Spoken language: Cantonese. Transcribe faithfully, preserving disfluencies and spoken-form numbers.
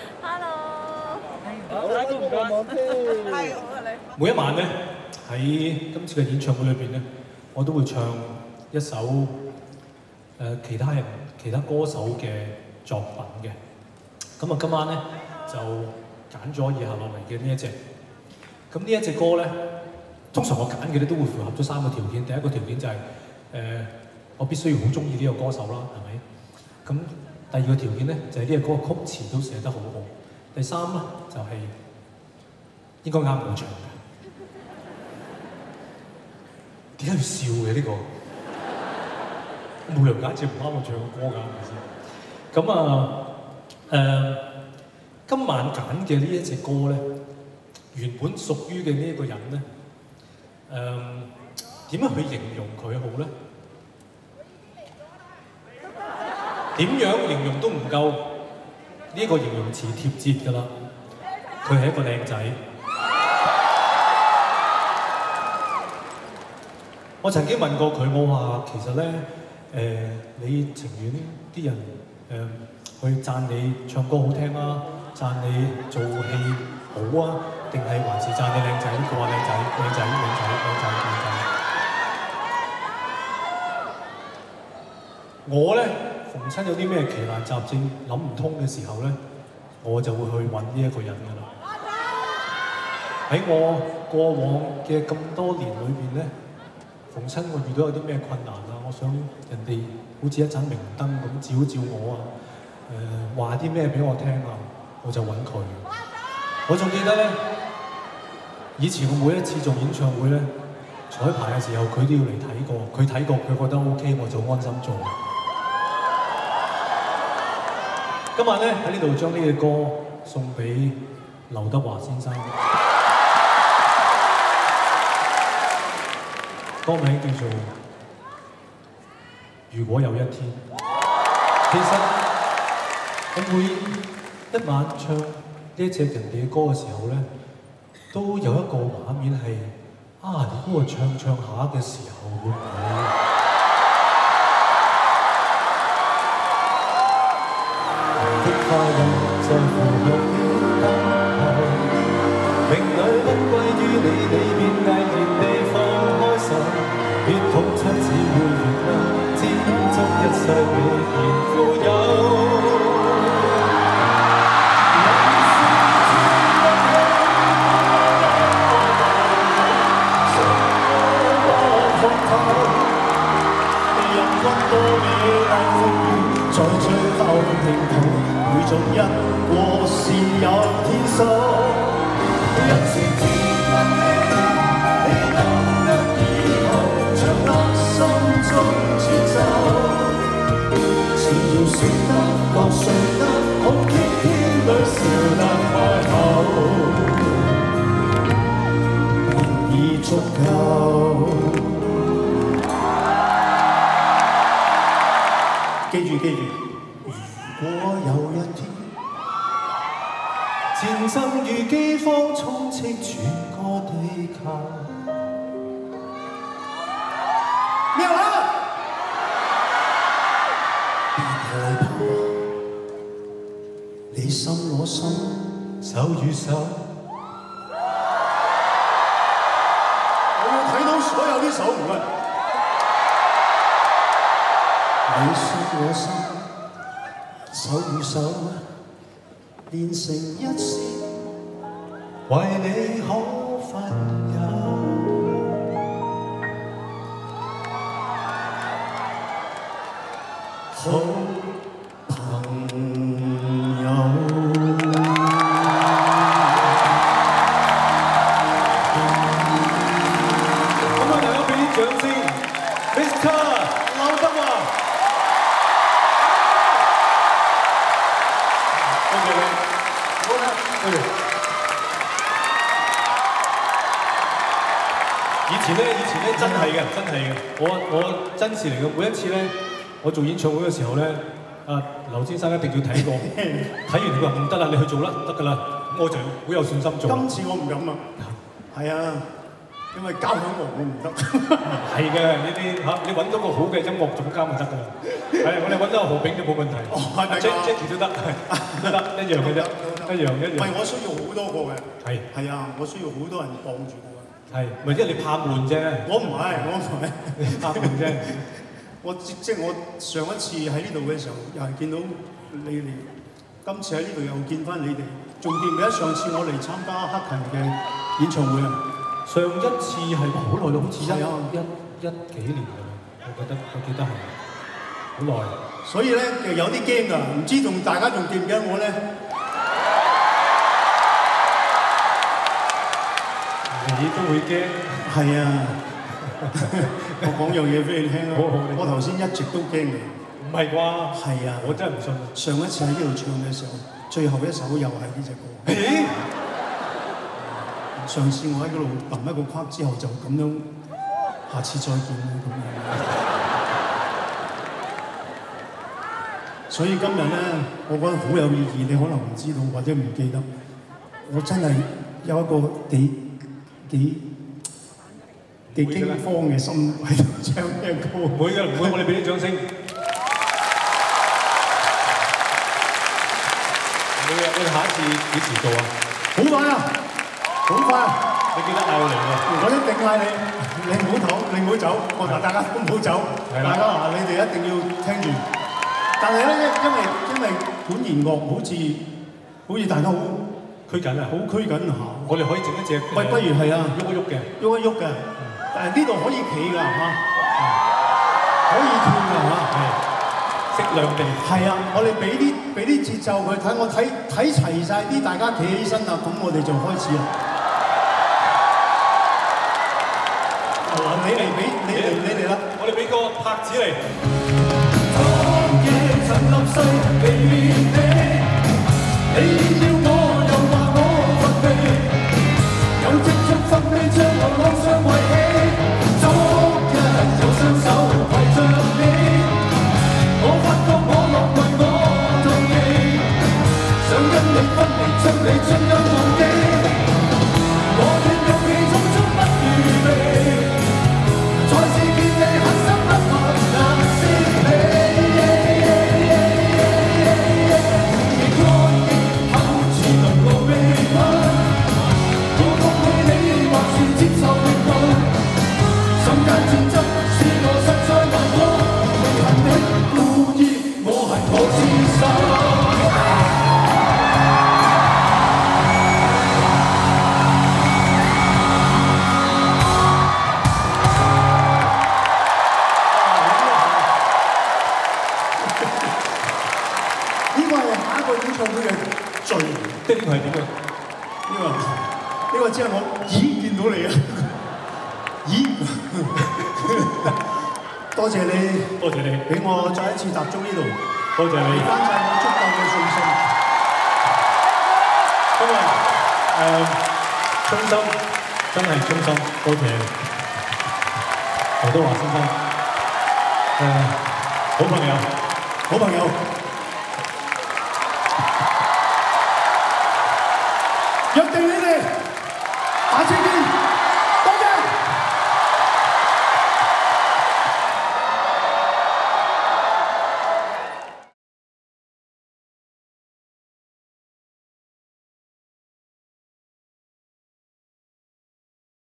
Hello。 好，唔該。係好啊你。每一晚咧喺今次嘅演唱會裏邊咧，我都會唱一首誒、呃、其他人、其他歌手嘅作品嘅。咁啊，今晚咧就揀咗以下落嚟嘅呢一隻。咁呢一隻歌咧，通常我揀嘅咧都會符合咗三個條件。第一個條件就係、是、誒、呃、我必須要好中意呢個歌手啦，係咪？咁第二個條件咧就係呢個歌嘅曲詞都寫得好好。第三咧就係、是、應該啱我唱嘅。點解要笑嘅呢、這個？冇理由揀隻唔啱我唱嘅歌㗎，係咪先？咁啊誒，今晚揀嘅呢一隻歌咧，原本屬於嘅呢一個人咧，誒點樣去形容佢好咧？點樣形容都唔夠呢一個形容詞貼切㗎啦。佢係一個靚仔。我曾經問過佢，我話其實咧，誒、呃、你情願啲人誒、呃、去讚你唱歌好聽啊，讚你做戲好啊，定係還是讚你靚仔？佢話靚仔，靚仔，靚仔，靚仔，靚仔。我咧逢親有啲咩奇難雜症諗唔通嘅時候咧，我就會去揾呢一個人㗎啦。喺我過往嘅咁多年裏邊咧，逢親我遇到有啲咩困難啊，我想人哋好似一盞明燈咁照照我啊，誒話啲咩俾我聽啊，我就揾佢。我仲記得咧，以前我每一次做演唱會咧，彩排嘅時候佢都要嚟睇過，佢睇過佢覺得 OK， 我就安心做。今晚咧喺呢度將呢隻歌送俾劉德華先生。歌名叫做《如果有一天》。其實我每一晚唱呢一隻人哋嘅歌嘅時候咧，都有一個畫面係啊，你估我唱唱下嘅時候會唔會？的快樂在乎綠燈後，命裏不歸於你，你便毅然地放開手，血統出只會越嬲，知足一世未然富有。在最後停途，每種因果是有天數。人是自問氣，你懂得以後，像我心中節奏。只要説得，覺睡得，好天天裏笑得開口，已足夠。記住記住，如果有一天，戰爭與饑荒充斥全個地球，咩話？別害怕，你心我心，手與手。我要睇到所有啲手唔該。你說我心，手與手連成一線，為你可分憂。好朋友。咁啊，大家俾啲掌聲 ，Mister 劉德華。以前咧，以前咧真係嘅，真係嘅。我我真事嚟嘅。每一次咧，我做演唱會嘅時候咧，啊劉先生一定要睇過，睇完佢話唔得啦，你去做啦，得㗎啦。咁我就好有信心做。今次我唔敢啊。係啊，因為交響樂我唔得。係嘅，呢啲嚇你揾到個好嘅音樂總監就得㗎啦。係，我哋揾到個何炳都冇問題。哦，係咪？Jackie 都得，係都得，一樣嘅啫。 一樣一樣。 唔係，我需要好多個嘅。 係係啊，我需要好多人傍住我。 係，咪因為你怕悶啫？ 我唔係，我唔係， 你怕悶啫。 我即即係我上一次喺呢度嘅時候，又係見到你哋，今次喺呢度又見翻你哋，仲記唔記得上次我嚟參加黑勤嘅演唱會啊？ 上一次係好耐咯，好似一啊一一幾年㗎啦，我覺得我記得係好耐。 所以咧，其實有啲驚㗎，唔知仲大家仲記唔記得我咧？ 你都會驚？ 係啊！我講樣嘢俾你聽啊！我頭先一直都驚嘅。 唔係啩？ 係啊！ 我真係唔信。 上一次喺呢度唱嘅時候，最後一首又係呢隻歌。 咦？ 上次我喺嗰度揼一個框之後就咁樣，下次再見啦咁樣。所以今日咧，我覺得好有意義，你可能唔知道或者唔記得。我真係有一個幾幾幾驚慌嘅心喺度唱呢個歌。 唔會嘅，唔會，我哋俾啲掌聲。你我哋下一次幾時做啊？ 好快啊！好快啊！ 你記得嗌我嚟喎。 我一定嗌你，你唔好唞，你唔好走，我話大家都唔好走。大家嗱，你哋一定要聽住。但係咧，因為因為管弦樂好似好似大家好拘緊啊， 好拘緊下。 我哋可以整一隻， 喂，不如係啊， 喐一喐嘅， 喐一喐嘅。但係呢度可以企㗎嚇，可以跳㗎嚇，係適量地。係啊，我哋俾啲俾啲節奏佢睇，我睇睇齊晒啲，大家企起身啦，咁我哋就開始啦。嗱，你嚟俾你嚟你嚟啦， 我哋俾個拍子嚟。 曾立誓避免你，你要我又話我乏味，有積蓄分未將流浪相遺棄，昨日有雙手攜着你，我發覺我樂為我妒忌，想跟你分離將你盡量忘記，我斷勇氣終終不預備，再次見你狠心不可難捨棄。 即係呢個係點嘅？ 呢個呢個只係我咦見到你啊！咦，多謝你， 多謝你， 俾我再一次踏足呢度， 多謝你， 俾翻晒我足夠嘅信心。 今日誒衷心，真係衷心，多謝劉德華先生，誒好朋友， 好朋友。